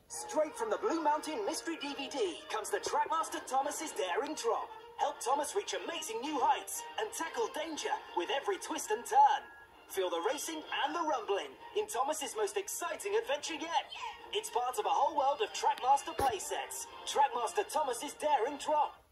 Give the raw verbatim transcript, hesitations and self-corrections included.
Straight from the Blue Mountain Mystery D V D comes the Trackmaster Thomas's Daring Drop. Help Thomas reach amazing new heights and tackle danger with every twist and turn. Feel the racing and the rumbling in Thomas's most exciting adventure yet. It's part of a whole world of Trackmaster playsets. Trackmaster Thomas's Daring Drop.